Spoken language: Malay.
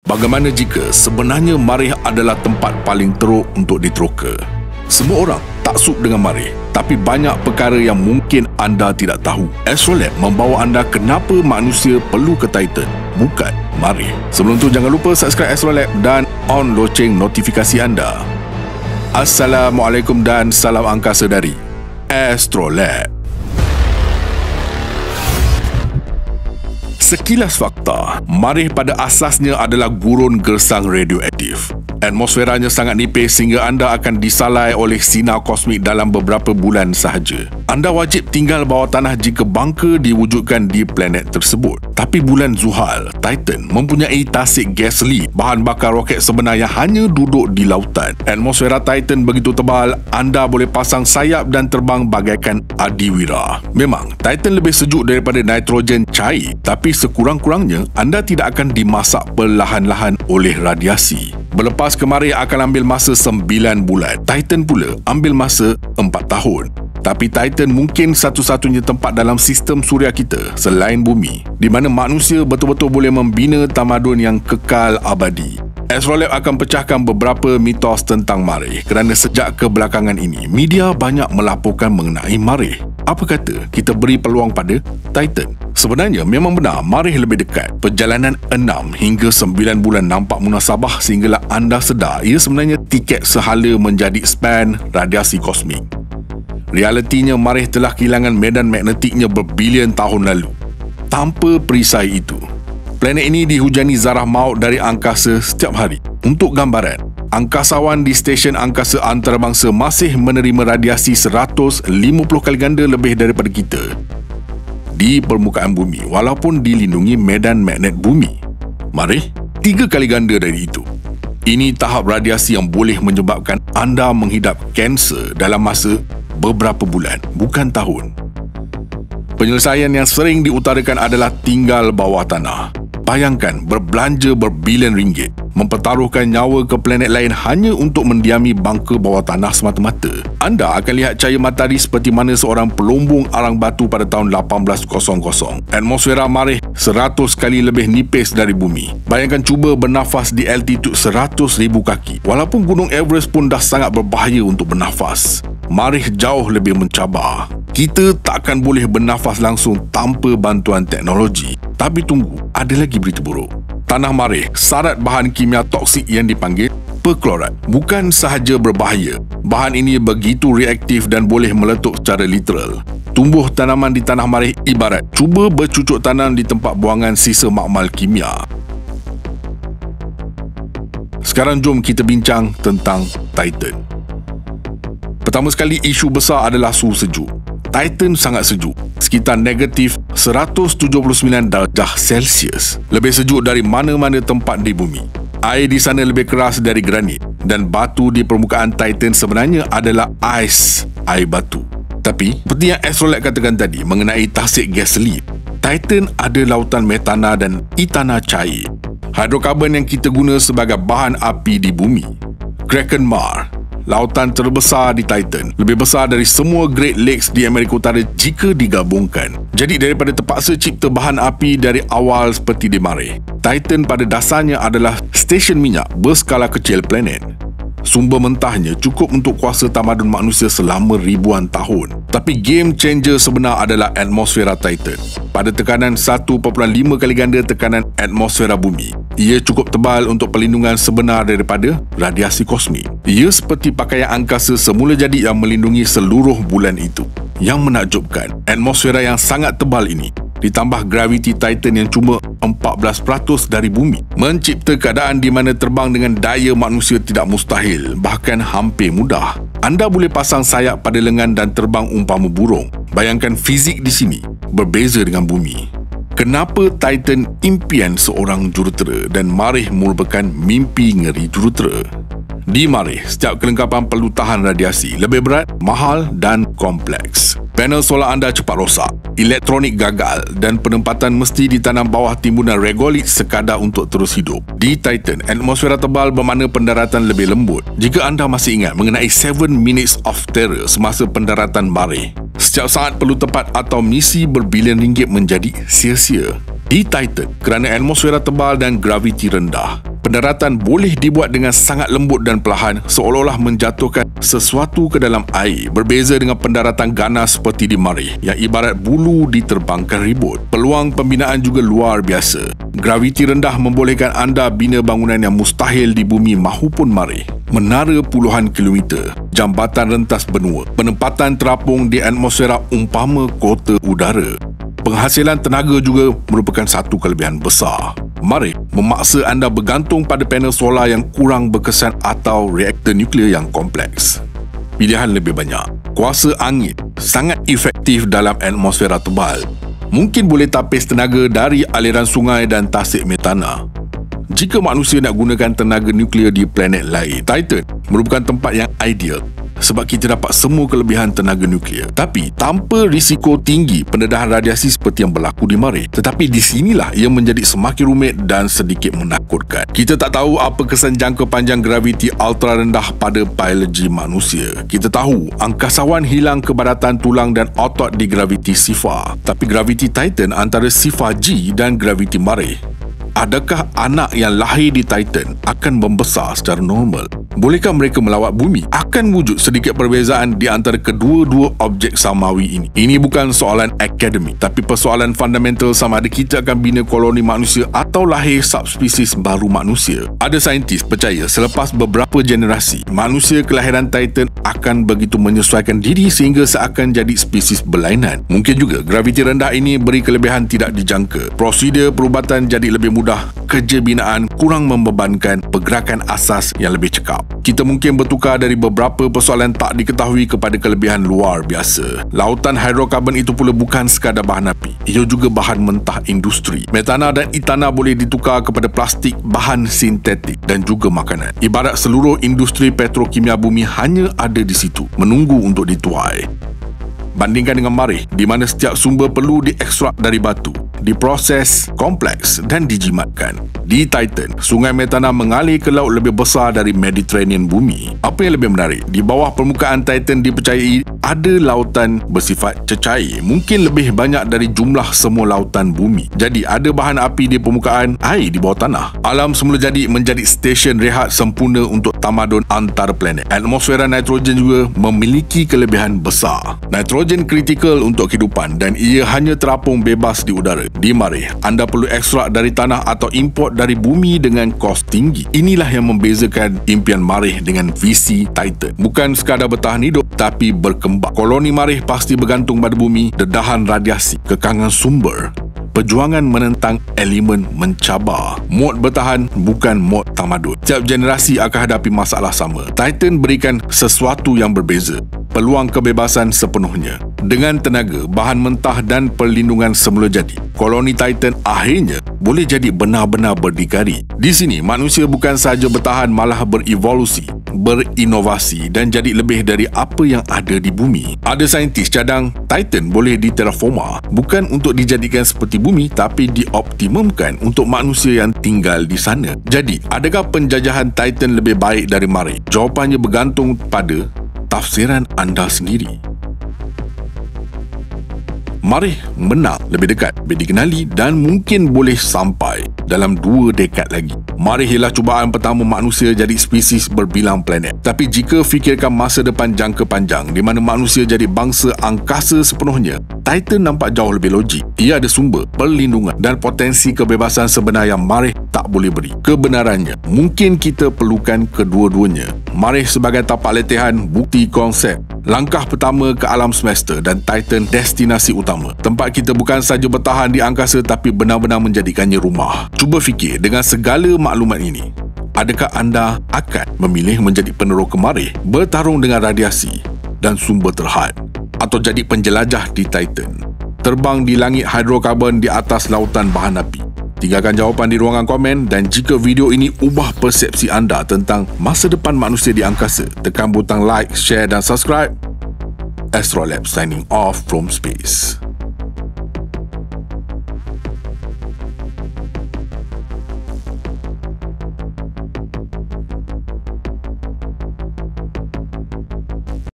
Bagaimana jika sebenarnya Marikh adalah tempat paling teruk untuk diteroka? Semua orang tak suka dengan Marikh, tapi banyak perkara yang mungkin anda tidak tahu. Astrolab membawa anda kenapa manusia perlu ke Titan, bukan Marikh. Sebelum tu jangan lupa subscribe Astrolab dan on loceng notifikasi anda. Assalamualaikum dan salam angkasa dari Astrolab. Sekilas fakta, Marikh pada asasnya adalah gurun gersang radioaktif. Atmosferanya sangat nipis sehingga anda akan disalai oleh sinar kosmik dalam beberapa bulan sahaja. Anda wajib tinggal bawah tanah jika bunker diwujudkan di planet tersebut. Tapi bulan Zuhal, Titan, mempunyai tasik gasli, bahan bakar roket sebenar yang hanya duduk di lautan. Atmosfera Titan begitu tebal, anda boleh pasang sayap dan terbang bagaikan adiwira. Memang, Titan lebih sejuk daripada nitrogen cair, tapi sekurang-kurangnya anda tidak akan dimasak perlahan-lahan oleh radiasi. Berlepas ke Marikh akan ambil masa 9 bulan. Titan pula ambil masa 4 tahun. Tapi Titan mungkin satu-satunya tempat dalam sistem suria kita selain bumi di mana manusia betul-betul boleh membina tamadun yang kekal abadi. Astrolab akan pecahkan beberapa mitos tentang Marikh kerana sejak kebelakangan ini media banyak melaporkan mengenai Marikh. Apa kata kita beri peluang pada Titan? Sebenarnya memang benar Marikh lebih dekat. Perjalanan 6 hingga 9 bulan nampak munasabah sehinggalah anda sedar ia sebenarnya tiket sehala menjadi span radiasi kosmik. Realitinya Marikh telah kehilangan medan magnetiknya berbilion tahun lalu. Tanpa perisai itu, planet ini dihujani zarah maut dari angkasa setiap hari. Untuk gambaran, angkasawan di stesen angkasa antarabangsa masih menerima radiasi 150 kali ganda lebih daripada kita di permukaan bumi walaupun dilindungi medan magnet bumi. Marikh 3 kali ganda dari itu. Ini tahap radiasi yang boleh menyebabkan anda menghidap kanser dalam masa beberapa bulan, bukan tahun. Penyelesaian yang sering diutarakan adalah tinggal bawah tanah. Bayangkan berbelanja berbilion ringgit, mempertaruhkan nyawa ke planet lain hanya untuk mendiami bunker bawah tanah semata-mata. Anda akan lihat cahaya matahari seperti mana seorang pelombong arang batu pada tahun 1800. Atmosfera Marikh 100 kali lebih nipis dari bumi. Bayangkan cuba bernafas di altitude 100,000 kaki. Walaupun Gunung Everest pun dah sangat berbahaya untuk bernafas, Marikh jauh lebih mencabar. Kita takkan boleh bernafas langsung tanpa bantuan teknologi. Tapi tunggu, ada lagi berita buruk. Tanah Marikh syarat bahan kimia toksik yang dipanggil perklorat. Bukan sahaja berbahaya, bahan ini begitu reaktif dan boleh meletup secara literal. Tumbuh tanaman di tanah Marikh ibarat cuba bercucuk tanam di tempat buangan sisa makmal kimia. Sekarang jom kita bincang tentang Titan. Pertama sekali, isu besar adalah suhu sejuk. Titan sangat sejuk, sekitar negatif 179 darjah Celsius. Lebih sejuk dari mana-mana tempat di bumi. Air di sana lebih keras dari granit dan batu di permukaan Titan sebenarnya adalah ais, air batu. Tapi, seperti yang Astrolab katakan tadi mengenai tasik gasli, Titan ada lautan metana dan etana cair. Hidrokarbon yang kita guna sebagai bahan api di bumi. Kraken Mar, lautan terbesar di Titan, lebih besar dari semua Great Lakes di Amerika Utara jika digabungkan. Jadi daripada terpaksa cipta bahan api dari awal seperti di Marikh, Titan pada dasarnya adalah stesen minyak berskala kecil planet. Sumber mentahnya cukup untuk kuasa tamadun manusia selama ribuan tahun. Tapi game changer sebenar adalah atmosfera Titan. Pada tekanan 1.5 kali ganda tekanan atmosfera bumi, ia cukup tebal untuk perlindungan sebenar daripada radiasi kosmik. Ia seperti pakaian angkasa semula jadi yang melindungi seluruh bulan itu. Yang menakjubkan, atmosfera yang sangat tebal ini ditambah graviti Titan yang cuma 14% dari bumi, mencipta keadaan di mana terbang dengan daya manusia tidak mustahil, bahkan hampir mudah. Anda boleh pasang sayap pada lengan dan terbang umpama burung. Bayangkan fizik di sini berbeza dengan bumi. Kenapa Titan impian seorang jurutera dan Marikh merupakan mimpi ngeri jurutera? Di Marikh, setiap kelengkapan perlu tahan radiasi, lebih berat, mahal dan kompleks. Panel solar anda cepat rosak, elektronik gagal dan penempatan mesti ditanam bawah timbunan regolit sekadar untuk terus hidup. Di Titan, atmosfera tebal bermakna pendaratan lebih lembut. Jika anda masih ingat mengenai 7 Minutes of Terror semasa pendaratan Marikh, setiap saat perlu tepat atau misi berbilion ringgit menjadi sia-sia. Di Titan, kerana atmosfera tebal dan graviti rendah, Pendaratan boleh dibuat dengan sangat lembut dan perlahan, seolah-olah menjatuhkan sesuatu ke dalam air. Berbeza dengan pendaratan ganas seperti di Marih yang ibarat bulu diterbangkan ribut. Peluang pembinaan juga luar biasa. Graviti rendah membolehkan anda bina bangunan yang mustahil di bumi mahupun Marih. Menara puluhan kilometer, jambatan rentas benua, penempatan terapung di atmosfera umpama kota udara. Penghasilan tenaga juga merupakan satu kelebihan besar. Marih memaksa anda bergantung pada panel solar yang kurang berkesan atau reaktor nuklear yang kompleks. Pilihan lebih banyak. Kuasa angin sangat efektif dalam atmosfera tebal. Mungkin boleh tapis tenaga dari aliran sungai dan tasik metana. Jika manusia nak gunakan tenaga nuklear di planet lain, Titan merupakan tempat yang ideal sebab kita dapat semua kelebihan tenaga nuklear, tapi tanpa risiko tinggi pendedahan radiasi seperti yang berlaku di Marih. Tetapi di sinilah ia menjadi semakin rumit dan sedikit menakutkan. Kita tak tahu apa kesan jangka panjang graviti ultra rendah pada biologi manusia. Kita tahu angkasawan hilang kepadatan tulang dan otot di graviti sifar, tapi graviti Titan antara sifar G dan graviti Marih. Adakah anak yang lahir di Titan akan membesar secara normal? Bolehkah mereka melawat bumi? Akan wujud sedikit perbezaan di antara kedua-dua objek samawi ini. Ini bukan soalan akademik, tapi persoalan fundamental sama ada kita akan bina koloni manusia atau lahir subspesies baru manusia. Ada saintis percaya selepas beberapa generasi, manusia kelahiran Titan akan begitu menyesuaikan diri sehingga seakan jadi spesies berlainan. Mungkin juga graviti rendah ini beri kelebihan tidak dijangka. Prosedur perubatan jadi lebih mudah, kerja binaan kurang membebankan, pergerakan asas yang lebih cekap. Kita mungkin bertukar dari beberapa persoalan tak diketahui kepada kelebihan luar biasa. Lautan hidrokarbon itu pula bukan sekadar bahan api, ia juga bahan mentah industri. Metana dan etana boleh ditukar kepada plastik, bahan sintetik dan juga makanan. Ibarat seluruh industri petrokimia bumi hanya ada di situ, menunggu untuk dituai. Bandingkan dengan Marih, di mana setiap sumber perlu diekstrak dari batu, diproses, kompleks dan dijimatkan. Di Titan, sungai metana mengalir ke laut lebih besar dari Mediterranean bumi. Apa yang lebih menarik, di bawah permukaan Titan dipercayai ada lautan bersifat cecair, mungkin lebih banyak dari jumlah semua lautan bumi. Jadi ada bahan api di permukaan, air di bawah tanah. Alam semula jadi menjadi stesen rehat sempurna untuk tamadun antar planet. Atmosfera nitrogen juga memiliki kelebihan besar. Nitrogen kritikal untuk kehidupan dan ia hanya terapung bebas di udara. Di Marih, anda perlu ekstrak dari tanah atau import dari bumi dengan kos tinggi. Inilah yang membezakan impian Marih dengan visi Titan. Bukan sekadar bertahan hidup, tapi berkembang. Koloni Marih pasti bergantung pada bumi, dedahan radiasi, kekangan sumber. Perjuangan menentang elemen mencabar. Mod bertahan bukan mod tamadun. Setiap generasi akan hadapi masalah sama. Titan berikan sesuatu yang berbeza. Peluang kebebasan sepenuhnya. Dengan tenaga, bahan mentah dan perlindungan semula jadi, koloni Titan akhirnya boleh jadi benar-benar berdikari. Di sini, manusia bukan sahaja bertahan, malah berevolusi, berinovasi dan jadi lebih dari apa yang ada di bumi. Ada saintis cadang Titan boleh diterraforma, bukan untuk dijadikan seperti bumi, tapi dioptimumkan untuk manusia yang tinggal di sana. Jadi, adakah penjajahan Titan lebih baik dari Marih? Jawapannya bergantung pada tafsiran anda sendiri. Marih menang lebih dekat, lebih dikenali dan mungkin boleh sampai dalam 2 dekad lagi. Marih ialah cubaan pertama manusia jadi spesies berbilang planet. Tapi jika fikirkan masa depan jangka panjang di mana manusia jadi bangsa angkasa sepenuhnya, Titan nampak jauh lebih logik. Ia ada sumber, perlindungan dan potensi kebebasan sebenar yang Marih tak boleh beri. Kebenarannya, mungkin kita perlukan kedua-duanya. Marih sebagai tapak letihan, bukti konsep, langkah pertama ke alam semesta, dan Titan destinasi utama. Tempat kita bukan saja bertahan di angkasa tapi benar-benar menjadikannya rumah. Cuba fikir dengan segala maklumat ini. Adakah anda akan memilih menjadi penerus ke Marih, bertarung dengan radiasi dan sumber terhad, atau jadi penjelajah di Titan, terbang di langit hidrokarbon di atas lautan bahan api? Tinggalkan jawapan di ruangan komen, dan jika video ini ubah persepsi anda tentang masa depan manusia di angkasa, tekan butang like, share dan subscribe. Astrolab signing off from space.